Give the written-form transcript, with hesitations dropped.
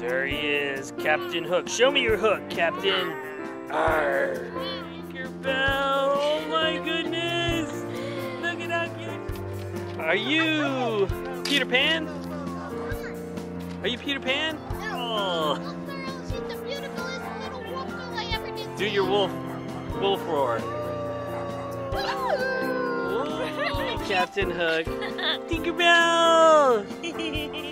There he is, Captain Hook. Show me your hook, Captain. Arr. Tinkerbell, oh my goodness. Look at how cute. Are you Peter Pan? Are you Peter Pan? Oh. She's the beautifulest little wolf girl I ever did see. Do your wolf roar. Oh, Captain Hook. Tinkerbell!